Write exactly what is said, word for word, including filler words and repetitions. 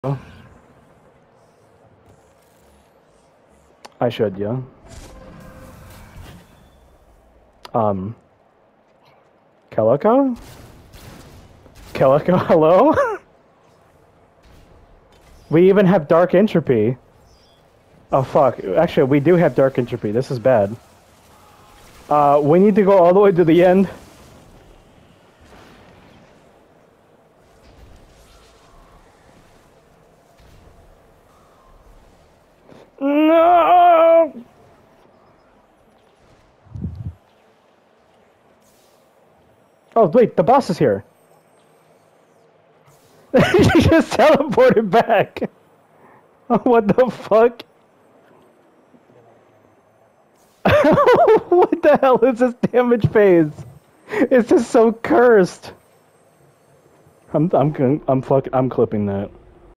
I should, yeah. Um, Kell Echo? Kell Echo, hello? We even have dark entropy. Oh fuck, actually we do have dark entropy, this is bad. Uh, we need to go all the way to the end. No! Oh wait, the boss is here. She just teleported back. What the fuck? What the hell is this damage phase? It's just so cursed. I'm I'm I'm fuck I'm clipping that.